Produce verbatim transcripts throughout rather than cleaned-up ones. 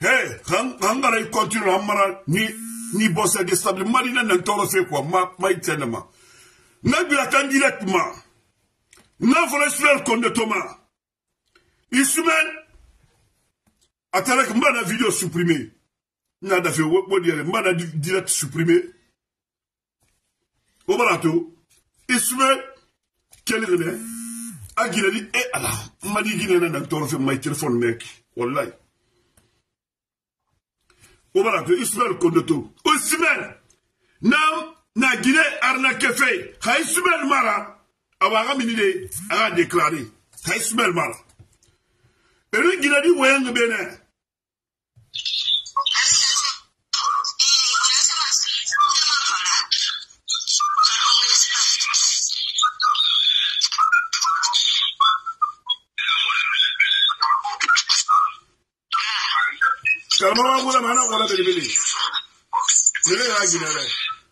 Hey, hangara i continue amara ni ni bossa déstabiliser marina nan toro fait quoi ma ma itenema. Na bi attend directement. Na voulait faire comme de Thomas. Ismaël attaque mana vidéo supprimée. Na da fait wo dire mana direct supprimé. Au barato. Ismaël quel est a Guinée et Allah m'a dit Guinée nan toro fait my téléphone mec. Wallahi. Au barato Ismaël Kondoto. Ismaël nam na Guinée arna kefe. Ha Ismaël mara awaga minide a déclaré. Ha Ismaël mara. Et lui Guinée dit voyant bene. Kalma wala mana wala bele bele. Bele la Guinée là.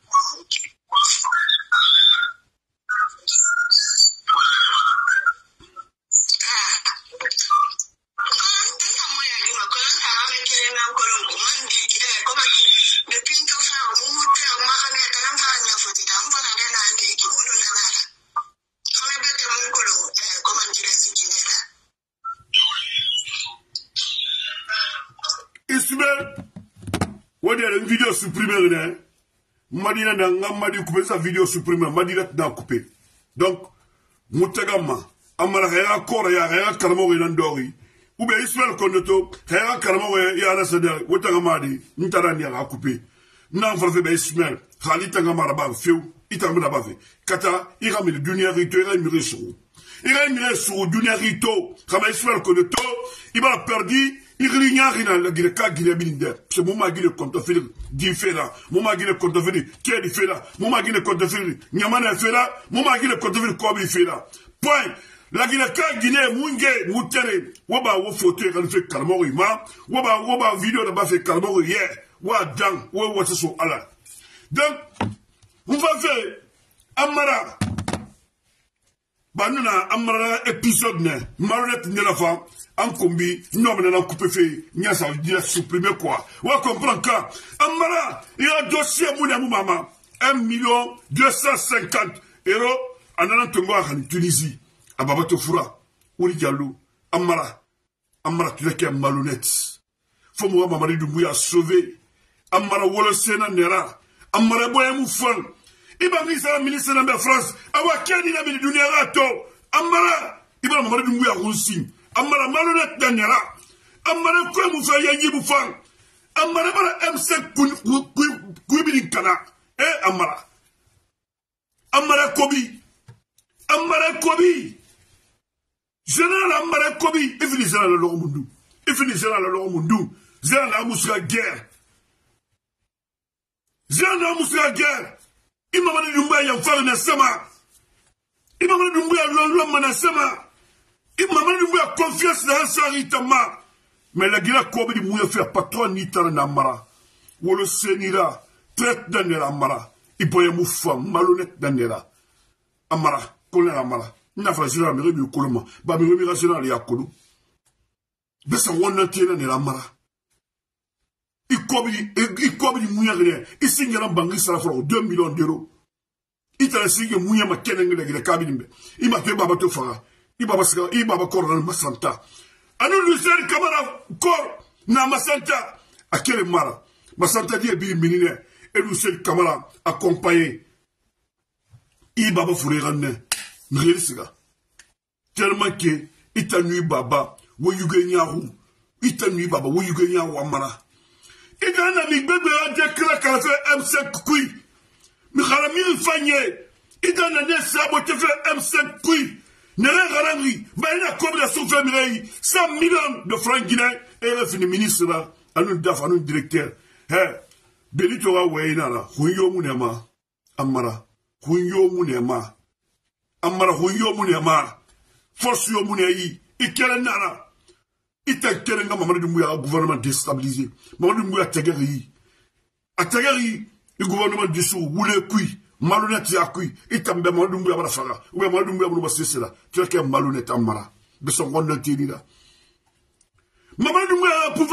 Une vidéo supprimée, Madina n'a pas coupé sa vidéo supprimée, Madina n'a coupé. Donc, Moutagama, Amara Hera Kora, Hera Karamo et Nandori, ou bien Ismaël Kondoto, Hera Karamo et Yana Seder, Wotagamadi, Ntarani a coupé. N'en fait Ismaël, Khalitangama Fiu, Itamana Bavé, Kata, Irami, Dunia Rito, Irami Sou. Irami Sou, Dunia Rito, Kama Ismaël Kondoto, il va perdu. Il n'y a rien à dire qu'à Guinée-Binde. C'est mon mari le compte fait d'y faire là. Mon mari le compte fait qui est fait là. Mon mari le compte fait Nyamana fait là. Mon mari le compte fait comme il fait là. Point. La Guinée-Ka Guinée, Mungé, Moutere, Waba, Wo photo, elle fait Kalmori, ma. Waba, Waba, vidéo de fait Kalmori hier. Wa Dang, Wa Watso Allah. Donc, on va faire Amara. Banuna Amara épisode ne. Maronette ne la femme. En combi, non, mais on a coupé fait, n'y ça veut dire supprimer quoi. On va comprendre quand. Amara, il y a un dossier, mon maman, un million deux cent cinquante euros, en allant te voir en Tunisie, à Babato Foura, Ouli Diallo, Amara, Amara, tu n'es qu'un malhonnête. Faut moi, maman, de Mouya sauver. Amara, Wolo Sena Nera, Amara, Boya Moufan, Iba Misa, ministre de la France, Awa Kani, la Mini Rato, Amara, Iba Maman de Mouya Roussi. Amara malhonnête dernière. Amara quoi vous faites y vous faire. Amara bara M cinq kuibili kana. Eh Amara. Amara Kobi. Amara Kobi. Général Amara Kobi. Il finit général le Mundu. Il finit général le Mundu. Général la moussa guerre. Général la moussa guerre. Il m'a dit Dumba y'a fait un sama. Il m'a dit Dumba y'a l'homme un sama. Il m'a dit confiance dans Saritama. Mais la Guinée Kobi dit Mouya fait patron Nitara Namara. Ou le Sénira, traite d'Anera Amara. Il peut y avoir femme malhonnête d'Anera. Amara, Colonel Amara. N'a pas géré mais du Coloma. Bah, mais le rationnel est à Kolo. Mais ça, on a tiré Nera Amara. Il Kobi dit Mouya rien. Il signe un banque, ça va deux millions d'euros. Il t'a signé Mouya ma Keneng de la cabine. Il m'a fait Babato Fara. Ibaba sika ibaba kor na masanta anu Lucien Camara kor na masanta akele mara masanta die bi minine et Lucien Camara accompagné ibaba fureganne ngeli sika tellement que itanui baba wo yugenya hu itanui baba wo yugenya wa mara igana mi bebe ade kala kala fe M cinq kui mi kharami fanye igana ne sabote fe M cinq kui. Nere Garangri, Baina comme la souffle cent millions de francs guinéens et le fini ministre là, à nous daf, à nous directeur. Eh, Benitoa Wayna, Huyo Munema, Amara, Huyo Munema, Amara Huyo Munema, Force Yo Munei, Ikelenara, Itakelenga, Maman de Mouya, gouvernement déstabilisé, Maman de Mouya Tagari, à Tagari, le gouvernement dessous, Woule Kui. Malhonnête ya kui, itambe malumbu ya barafara, ou malumbu ya barafara, là, tu es qu'un malhonnête amara, de son bon intérêt là. Maman du pouvoir moula ya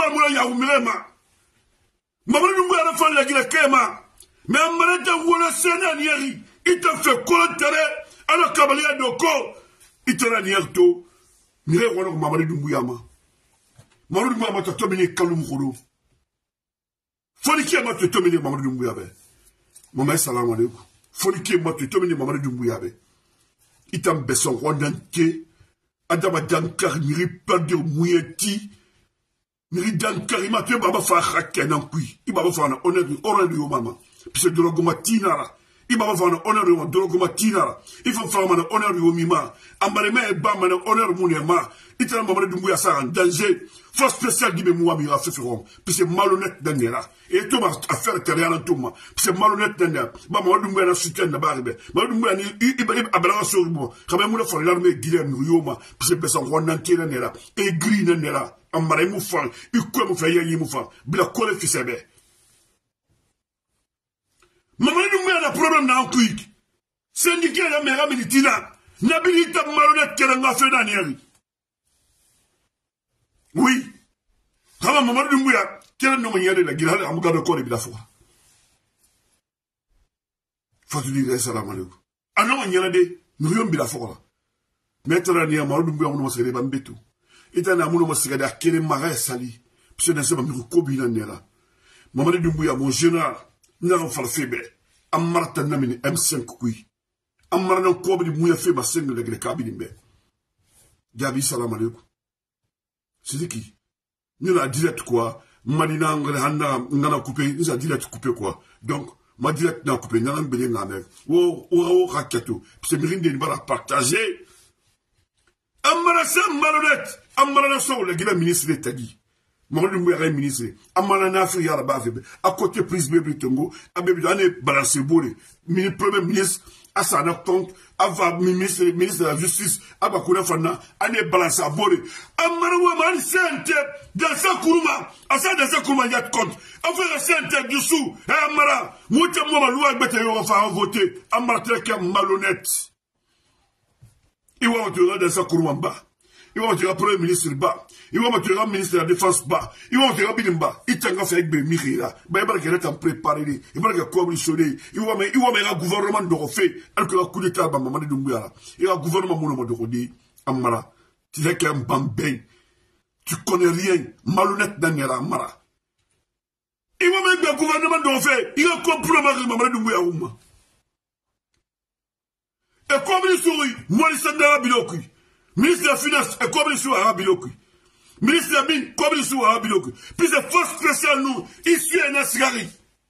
umrema Mamadou Doumbouya na fa la gila kema mais amarata wala sena nieri ita fe kolontere ala kabalia doko itara nierto mire wala Mamadou Doumbouya ma Mamadou Doumbouya ma tatomini kalum khuru foni ki ma tatomini Mamadou Doumbouya be mama assalamu alaikum foni ki ma tatomini Mamadou Doumbouya be itam beson rondanke adama dankar miri perde muyeti miri dankar ima te baba fa hakke nan kui ibaba fa na honneur honneur yo mama pise drogo matinara ibaba fa na honneur yo drogo matinara ifa fa na honneur yo mima ambare me ba na honneur munema itara Mamadou Doumbouya sa en danger force spéciale gibe muwa mi ra feferom pise malhonnête danera et to ba affaire terre en tuma pise malhonnête danera ba Mamadou Doumbouya na soutien na ba ribe Mamadou Doumbouya ni ibaba abala so ribo kama mu la fa l'armée guilhem yoma pise besan ronanke danera et gris danera amare mu fa ikwe mu fa yeyi mu fa bila kole fisebe Mamadou Doumbouya na problème na quick syndicat la mera militina nabilita malhonnête kera nga fe danieri oui kama Mamadou Doumbouya kera no manyere la gilale amuga do kole bila fo fatu dire assalamu alaikum ano manyere de no yom bila fo mettra ni Mamadou Doumbouya no masere bambetu itana amuno masigada akele mara sali pse na seba mi ko bina nela Mamadou Doumbouya mon général n'allons faire febe amarta namini M cinq kui amarna ko bi muya feba sengle de kabini be jabi salam alaikum c'est qui nous la direct quoi madina ngala handa ngana coupé nous a direct coupé quoi donc ma direct na coupé ngana mbele ngame wo wo raketo c'est mirinde ni bara partager amara sam malhonnête amara so le gila ministre tagi Mamadou Doumbouya ministre amana na fi yara ba febe à côté prise bébé tongo abebi ane balance bolé mini premier ministre asana compte ava ministre ministre de la justice aba kuna fana ane balance bolé amara wa man sente dans sa kuruma asa dans sa kuruma yat compte affaire sente du sou amara muta mo loi bete yo fa voter amara treke malhonnête iwa to dans sa kuruma ba iwa to premier ministre ba iwa ma to ministre de la défense ba iwa to bilimba itanga fa egbe mirira ba ibara kele tam préparer ibara ke ko sodé iwa ma iwa ma gouvernement do fait alors que coup d'état ba Mamadou Doumbouya et le gouvernement mo no do di amara tu sais qu'un bambin tu connais rien malhonnête Daniel amara iwa ma gouvernement do fait il a compris Mamadou Doumbouya uma et comme il sourit moi il s'endara bilokui ministre de la finance et comme il sourit arabilokui ministre de la mine, comme il soit à Bilok. Puis c'est force spéciale nous, ici à Nasgari.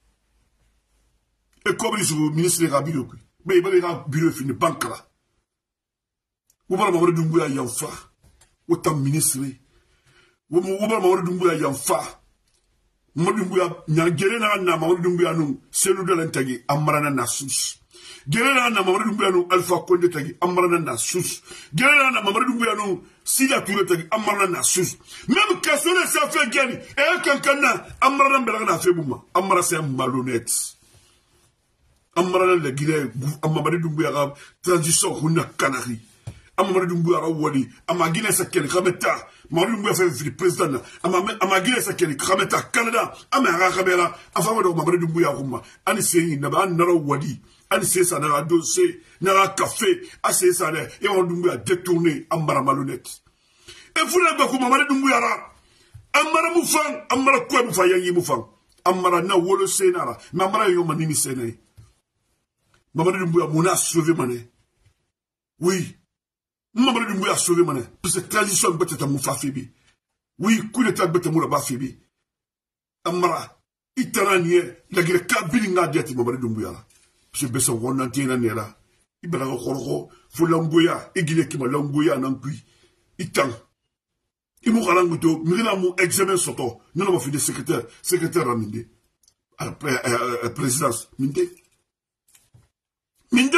Et comme il soit ministre de la Bilok. Mais il va y avoir un bureau fini, banque là. Vous voyez, Mamadou Doumbouya y a un fa. Autant ministre. Vous voyez, Mamadou Doumbouya y a un fa. Mamadou Doumbouya, il y a un guerrier dans Mamadou Doumbouya nous, c'est nous de l'intégrer, Amarana Nassous. Guerrier dans Mamadou Doumbouya nous, Alpha Condé Tagi, Amarana Nassous. Guerrier dans Mamadou Doumbouya nous, Sida Touré Tagi, Amarana Nassous. Même Kassone ça fait gagner. Et un cancana, Amarana Belana fait bouma. Amara c'est un malhonnête. Amarana le Guinée, Mamadou Doumbouya, transition, Huna Canari. Mamadou Doumbouya Wadi, Amagine Sakeli, Kameta, Mamadou Doumbouya fait le président, Amagine Sakeli, Kameta, Canada, Amara Kabela, avant de Mamadou Doumbouya Rouma, Anisei, Naba, Nara Wadi. Ani c'est ça, n'a dossier, n'a café, assez ça, et on Doumbouya détourné, Amara malhonnête. Et vous n'avez pas comme Mamadou Doumbouya, Amara Moufang, Amara Koué Moufa Yangi Moufang, Amara na Wolo Sénara, mais Amara Yoma Nimi Séné. Mamadou Doumbouya Mouna sauvé mané. Oui. Mamadou Doumbouya sauvé mané. Parce que tradition peut-être Moufa Fibi. Oui, coup d'état peut-être Moula Fibi. Amara, Itaranier, la guerre Kabilinga Diati Mamadou Doumbouya. Je vais se rendre dans la nera. Il va encore faut l'angoya, et qu'il qui m'a l'angoya n'en puis. Il tend. Il m'a rangoto, Mira mon examen soto. Nous avons fait des secrétaires, secrétaire à Minde. Après, la présidence. Minde. Minde.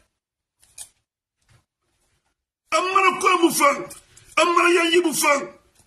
Amara quoi moufang. Amara yayi moufang.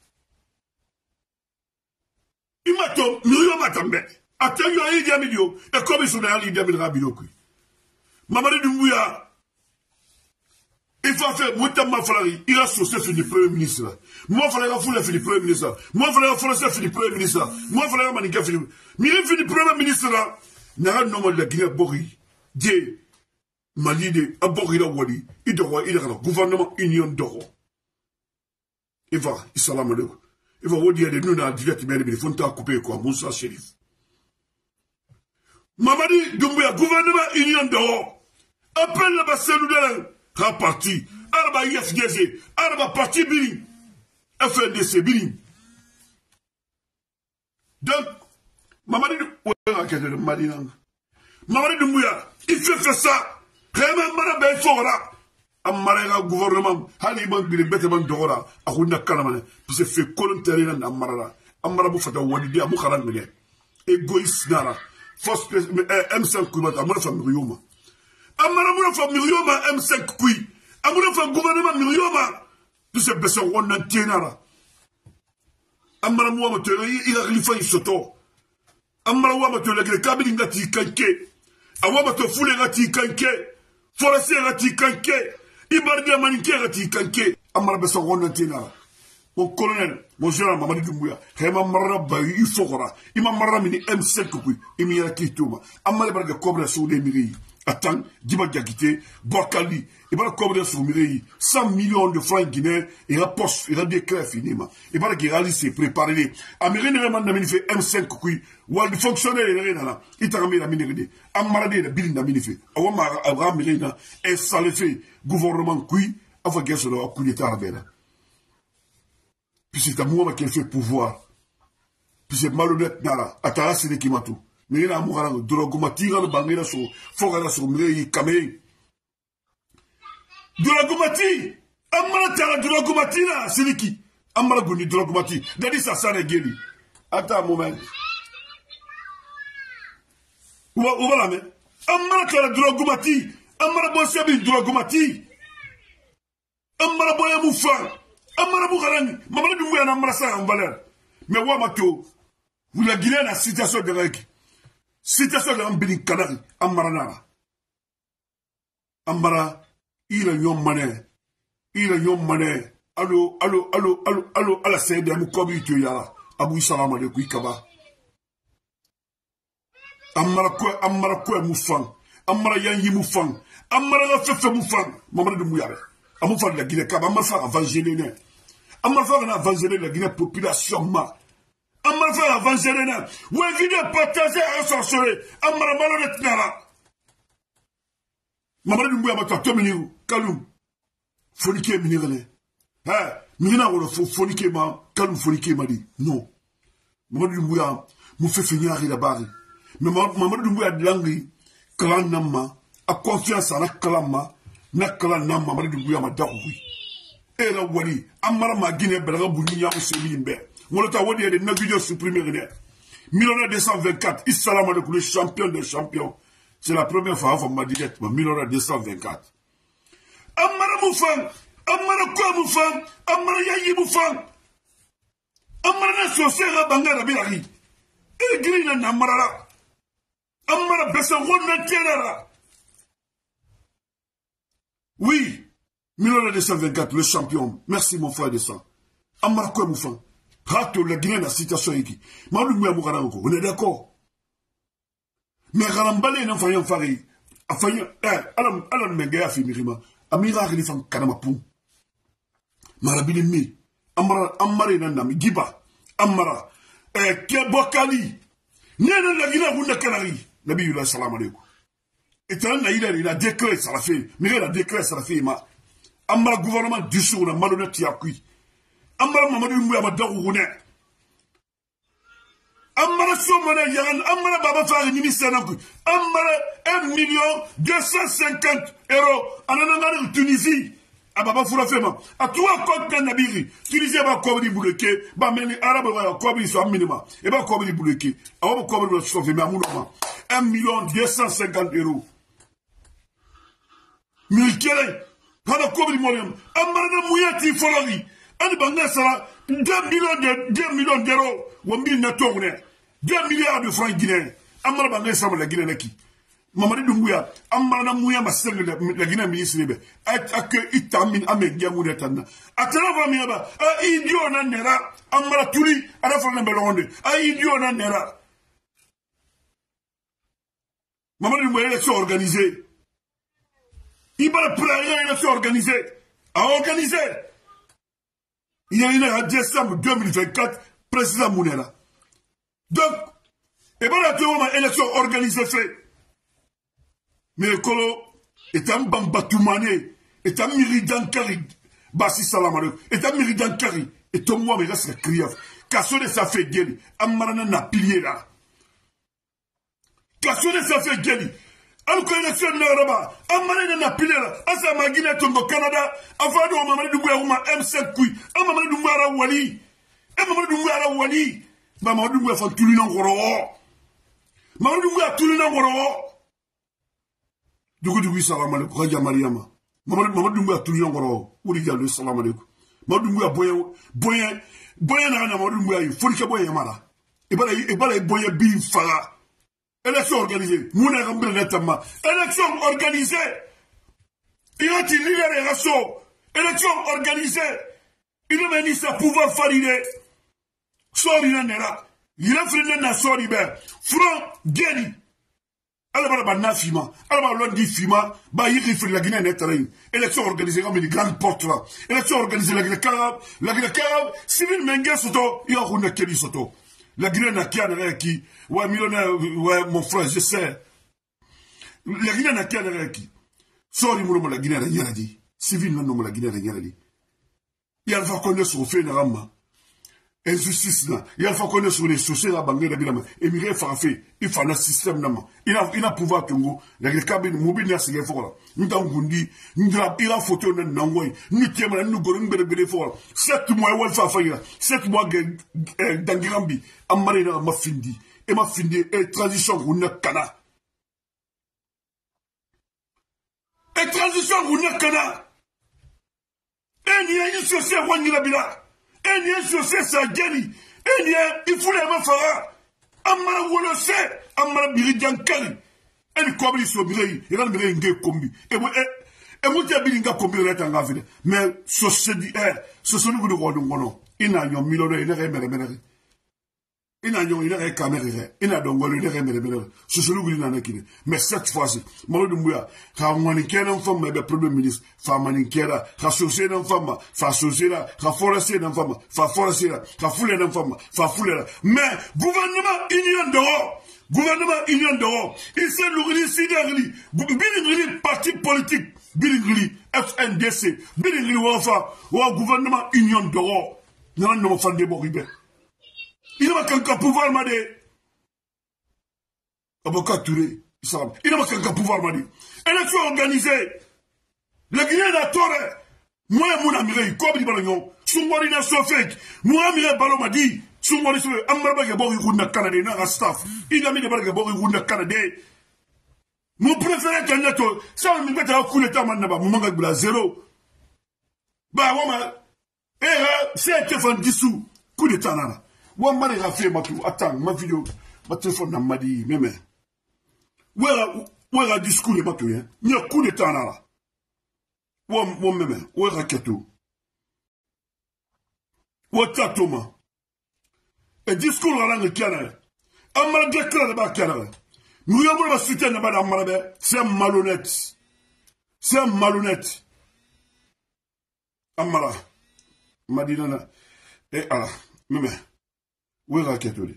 Il m'a tom, Miriam m'a tombé. Attends, il y a un idée milieu. Et comme ils sont allés, il y a un idée milieu. Mamadou Doumbouya, Il faut faire, moi, t'as ma frère, il a saucé sur le premier ministre. Moi, frère, il a foulé sur le premier ministre. Moi, frère, il a foulé sur le premier ministre. Moi, frère, il a maniqué sur le premier ministre. N'a pas de la Guinée Bori. Dieu, Mali de Abori la Wali. Il doit, il a le gouvernement Union d'Oro. Il va, il salam alaikum. Il va vous dire, nous, dans la direct, mais il faut t'en couper, quoi, Moussa Chérif. Mamadi Doumbouya, gouvernement Union d'Oro. Appelle le bassin de la parti. Araba Y F D C. Araba parti Bini. F N D C Bini. Donc, Mamadi Doumbouya, Mamadi Doumbouya, il fait faire ça. Vraiment, Marabe Fora. Amara gouvernement. Hali man bili bete man dogora. Akunda kalamane. Puis c'est fait colonter na Amara. Amara bu fata wadi amu kharan mene. Égoïste nara. Force M cinq kubata. Amara fa mirioma. Amara mura fa mirioma M cinq kui. Amara fa gouvernement mirioma. Puis c'est besoin on tienara. Amara mu wa tele il a lifa isoto. Amara wa tele le kabili ngati kanke. Awa to fule ngati kanke. Forestier ngati kanke. Ibardia maniké ngati kanke. Amara besoin on tienara. Mon colonel, mon général Mamadi Doumbouya, il m'a marre il faut quoi. Il m'a marre mini M cinq kui. Il m'a dit tout ma. Amara barga cobra sur des miri. Attends, Djiba Diakité, Borkali, il va cobra sur miri. cent millions de francs guinéens. Il a poste, il a déclaré finiment. Il va qu'il réalise ses préparés. Américain ne m'a fait M cinq kui. Ou al fonctionnaire il est là. Il t'a ramené la minéralité. Amara de la bille n'a minifé. Awama Abraham Mirina est salé gouvernement kui. Avant qu'elle se le coup d'état à la. Puis c'est à moi qui fait pouvoir. Puis c'est malhonnête nara. Atara c'est qui m'a tout. Mais il a mourra le drogomati le bangera sur fogara sur mrei kamei. Drogomati. Amara tara drogomati là c'est qui? Amara goni drogomati. Dadi ça ça geli. Attends un moment. Où où va la main? Amara tara drogomati. Amara bonsabi drogomati. Amara boya moufa. Amara Boukarani, Mamadi Doumbouya n'a pas en valeur. Mais Wamato, vous la Guinée la situation de Rek. Situation de Rambini Kanari, Amara Nara. Amara, il a yon mané. Il a yon mané. Allo, allo, allo, allo, allo, à la scène de Moukobi Tuyara. Abou Salam alaikum Kaba. Amara quoi, Amara quoi Moufang. Amara Yanyi Moufang. Amara Fefe Moufang. Mamadi Doumbouya. Amoufang de la Guinée Kaba. Amara Evangelé. Amara a évangélé la Guinée population ma. Amara a évangélé na. Ou éviter partager un sorcelé. Amara malhonnête nara. Mamadi Doumbouya m'a toi miniru. Kaloum. Fonike minirele. Hein. Mirina wolo fonike ma. Kaloum fonike ma di. Non. Mamadi Doumbouya m'a fait finir la barre. Mais Mamadi Doumbouya de l'angri. Kalan nama. A confiance à la kalama. Na kalan nama. Mamadi Doumbouya m'a daroui. Et la wali, Amara ma Guinée Belga Bounia ou Sélimbe. Molota Wadi a des neuf vidéos supprimées. Millionnaire deux cent vingt-quatre, Issalam avec le champion des champions. C'est la première fois qu'on m'a dit directement, Millionnaire deux cent vingt-quatre. Amara Moufang, Amara quoi Moufang, Amara Yayi Moufang. Amara Sosera Banga Bilari. Et Green Amara. Amara Bessaron Tiara. Oui. Millionnaire deux cent vingt-quatre, le champion. Merci mon frère de sang. Amara quoi Moufang. Rato la Guinée la situation ici. Malou Mouya Moukarango, on est d'accord. Mais Ralambale n'a pas fait. A fait. Eh, Alan Alan Mengaya fait Mirima. Amira Relifan Kanamapou. Marabili Mi. Amara Amara Nandami. Giba. Amara. Eh, Kebokali. Nena la Guinée Runda Kanari. Nabi Yula Salam alaikum. Et t'as un il a déclaré ça la fait. Mais il a déclaré ça la fait. Amara gouvernement du Sour, la malhonnête Yakui. Amara Mamadou Mouya Madaroune. Amara Somone Yaran, Amara Baba Fari Nimi Senakou. Amara un million deux cent cinquante euros. En Tunisie. A Baba Foura Fema. A toi, Kokan Nabiri. Tunisie va Kobri Bouleke. Bameni Arabe va Kobri sur un minimum. Et va Kobri Bouleke. A Wabo Kobri sur Fema Mouloma. un million deux cent cinquante euros. Milkele. Hana Kobri Moliam. Amara Mouyati Folari. Ani Banga Sara. deux millions d'euros. Wambi Natone. deux milliards de francs guinéens. Amara Banga Sara la Guinée Naki. Mamadi Doumbouya, Amana Mouya Massel, la Guinée ministre, a que Itamin Amédia Moudetana. Atala Miaba, a idiot Nera, Amara Tuli, à la fin de Belonde, a idiot Nera. Mamadi Doumbouya, élection organisée. Il va le player, élection organisée. À organiser. Il y a une en décembre deux mille vingt-quatre, président Mounera. Donc, et bien la élection organisée fait. Mais Kolo est un bambatoumane, est un miridan kari, basi salamare, est un miridan kari, et ton moi me reste criaf. Kassone ça fait gueule, amarana na pilier là. Kassone ça fait gueule. Alors que l'élection n'est pas, amarana na pilier là. Asa magine tombe au Canada, avant de Mamadi Doumbouya uma M cinq kui, Mamadi Doumbouya ra wali, Mamadi Doumbouya ra wali, Mamadi Doumbouya fa tulina ngoro. Mamadi Doumbouya tulina ngoro. Dugu dugu salam alaikum Raja Mariama Mamadi Mamadi Doumbouya tulina ngoro uri jalu salam alaikum Mamadi Doumbouya boye boye boye na na Mamadi Doumbouya forika boye mara e bala e bala boye bi fara élection organisée mouna gambe netama élection organisée il a dit libération élection organisée il a mis sa pouvoir farine sori na nera il a fait na sori be front geni ala bara ba nafima ala ba londi fima ba yiri fi la Guinée netarain élection organisée comme une grande porte là élection organisée la Guinée Carab la Guinée Carab civil mengue soto yo kuna keli soto la Guinée na kiana qui ouais millionnaire ouais mon frère je sais la Guinée na kiana qui sori mulo la Guinée na di civil non la Guinée na di ya fa connaître sur fait na rama injustice là il faut connaître sur les sociétés là banque de bilama émigré farafé il faut un système là il a il a pouvoir tungo la cabine mobile na sige fora nta ngundi ndra il a photo na nangoy ni tema na ngoro ngere bele fora sept mois wal fa fa sept mois dangirambi amare na mafindi et mafindi et transition une kana et transition une kana et ni a une société wani la bila et ni a société sa geni et ni il faut les mafara amara wolose amara birijan kali et kobri so birei il va birei nge kombi et et mo te biringa kombi la tanga vile mais société eh société ko ko ngono ina yo miloro ina re mere mere ina yo ina re kamera ina dongolo ina re mere mere société ko ina nakine mais cette fois-ci Mamadi Doumbouya ka ngoni kenan femme be premier ministre fa manikera ka société nan femme fa société ka forester nan femme fa forester ka foule nan femme fa foule mais gouvernement union d'Europe gouvernement union d'Europe il s'est lourdi sidérili bilingli parti politique bilingli F N D C bilingli wafa wa gouvernement union d'Europe nan no fa de boribe il va kanka pouvoir made avocat Touré il n'a pas qu'un pouvoir m'a dit élection organisée la Guinée n'a toré moi mon ami comme dit balagnon sumori na sofek moi ami balo m'a dit sumori so amara ke bori runa Canada na staff il a mis des barke bori runa Canada mon préféré candidato ça me met à coup l'état manaba mon manga bla zéro ba wama eh c'est téléphone dissous coup d'état nana wa mari a fait ma tout attends ma vidéo ma téléphone n'a m'a dit même où est le discours de Matoye? Il y a un coup d'état là. Où est le même? Où est le keto? Où est le Thomas? Et discours là, le Canada. Amara déclare là-bas, Canada. Nous avons la soutien là-bas d'Amara. C'est un malhonnête. C'est un malhonnête. Amara. Madinana. Et ah, même. Où est le keto?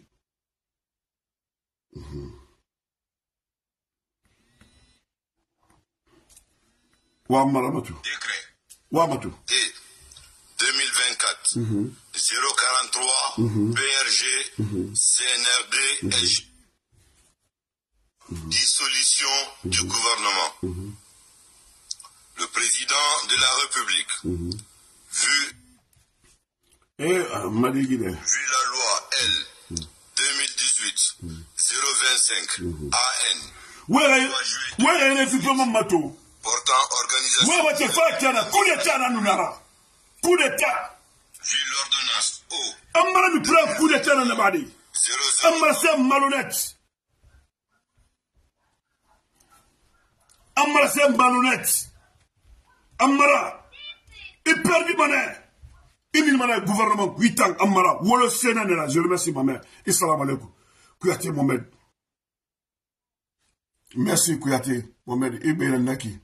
Décret. Wamatou. Et deux mille vingt-quatre. Mm-hmm. zéro quarante-trois. Mm-hmm. P R G. Mm-hmm. C N R D. Mm-hmm. L G. Mm-hmm. Dissolution mm-hmm. du gouvernement. Mm-hmm. Le président de la République. Mm-hmm. Vu. Et, euh, vu la loi L. Mm-hmm. deux mille dix-huit. Mm-hmm. zéro vingt-cinq. Mm-hmm. A N. Ouais, ouais, elle est vraiment matou. Portant organisation. Ouais, ouais, c'est fait, tiens, coup d'état, là, nous n'avons. Coup d'état. Vu l'ordonnance O. Amara nous prend coup d'état dans la badi. Amara c'est malhonnête. Amara c'est malhonnête. Amara, il perd du monnaie. Il m'a dit gouvernement huit ans, Amara, ou le Sénat, je remercie ma mère. Et salam alaikum. Kouyaté Mohamed. Merci Kouyaté Mohamed. Et bien Naki.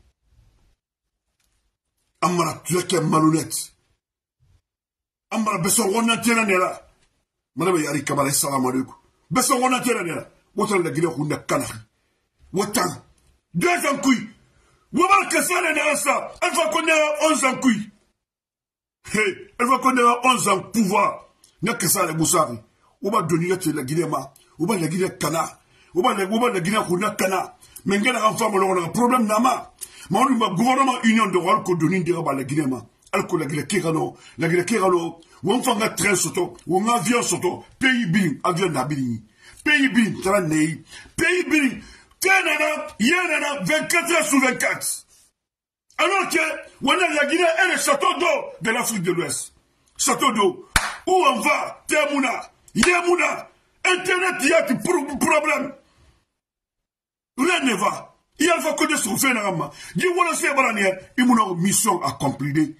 Amara, tu es qu'un malhonnête. Amara, besoin on a tiré là. Madame Yari Kamala, salam alaikum. Besoin on a tiré là. Autant la guillemot on a canard. Autant. Deux ans couilles. Ouamar Kassale n'est ça. Elle va connaître onze ans couilles. Hey, elle va connaître onze ans pouvoir. N'a que ça les Boussari. Ou va donner la Guinée-Ma. Ou va la Guinée-Cana. Ou va la Guinée-Cana. Mais il y a un femme, on a un problème nama. Mais on a un gouvernement union de Walco de Nindira la Guinée-Ma. Alco la Guinée-Kirano. La Guinée-Kirano. Ou on fait un train soto. Ou un avion soto. Pays biling. Avion d'Abiling. Pays biling. Tranei. Pays biling. Tenana. Yenana. vingt-quatre heures sur vingt-quatre. Alors que, on a la Guinée et le château d'eau de l'Afrique de l'Ouest. Château d'eau. Où on va, Temouna, Yemouna, Internet, il y a des problèmes. Rien ne va. Il y a un côté sur le Nama. Il y a une mission accomplie.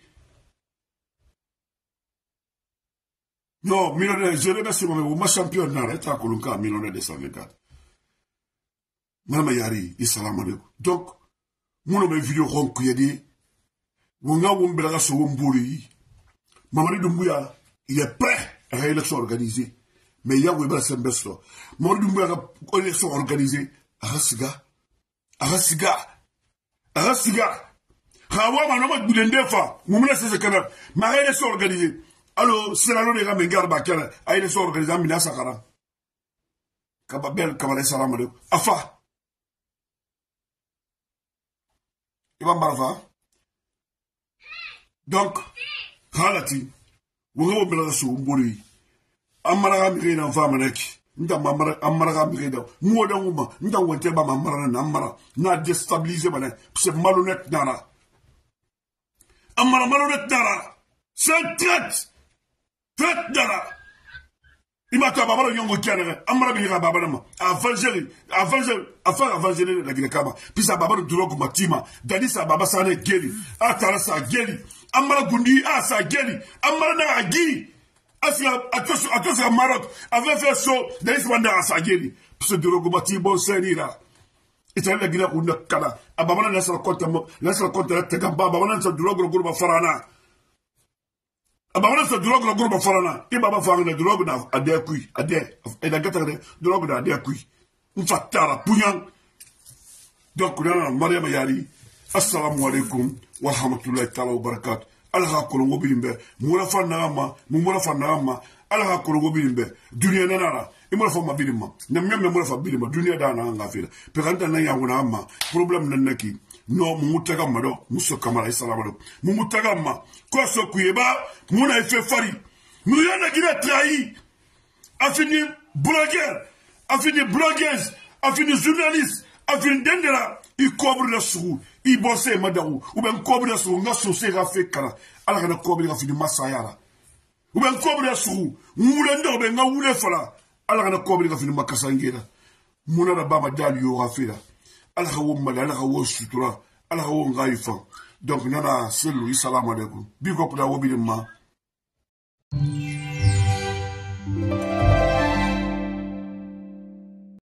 Non, millionnaire, je remercie mon champion n'arrête à Kolonka, millionnaire de cent vingt-quatre. Madame Yari, et salam alaikum. Donc, mon vidéo ronque y a dit, mon gars, mon belaga sur mon bouli. Mamadi Doumbouya, il est prêt à l'élection organisée. Mais il y a un Sembesto. Mamadi Doumbouya a une élection organisée. Arasiga. Arasiga. Arasiga. Hawa, ma nom est Boudendefa. Moumela, c'est ce que là. Ma élection organisée. Alors, c'est la loi des Ramengar Bakara. A élection organisée en Mina Sakara. Kababel, Kabale Salam alaikum. Afa. Donc, halati, vous avez sur Bouri. Amara Miré dans Famanek, Ndamara Amara Miré dans Mouadama, Ndawateba Mamara Namara, n'a déstabilisé Mané, c'est malhonnête Nara. Amara malhonnête Nara, c'est un traite, traite Nara. Il m'a dit à Baba Yongo Kiana, Amara Bira Babanama, à Vangeli, à Vangeli, à faire Vangeli la Guinée-Kama, puis à Baba Drogo Matima, Dadis à Baba Sane Geli, à Tarasa Geli, Amara Gundi, à Sa Geli, Amara Nagi, à tous à Maroc, avait fait ça, Dadis Manda à Sa Geli, puis ce Drogo Mati, bon Sénira. Et c'est la Guinée-Kama, à Baba Nasa Contamo, Nasa Contamo, Tegamba, Baba Nasa Drogo Gurba Farana. Abana sa drogue la groupe farana et baba fanga la drogue na ade kui ade et la gata de drogue na ade kui un fatara punyan donc là Mariama Yari assalamu alaikum wa rahmatullahi ta'ala wa barakatuh alha ko ngo bilimbe mura fanna ma mura fanna ma alha ko ngo bilimbe dunia nana imura fa ma bilimma nyam nyam mura fa bilimma dunia dana nga fira pe kanta na yanguna amma problème nan naki non mumutaga mado muso kamara assalamu alaikum mumutaga ma quoi ce kuyeba mon a fait fari nous y a qui a trahi a fini blogueur a fini blogueuse a fini journaliste a fini dendera il cobre la sou il bosse madaou ou ben cobre la sou nga sosé ra fait kala ala kana cobre ra fini masayara ou ben cobre la sou mulendo ben nga wule fala ala kana cobre ra fini makasangera mona na baba dal yo ra fait la ala hawo mala ala hawo sutura ala hawo ngaifa donc nana selu salam alaikum big up la wobi ma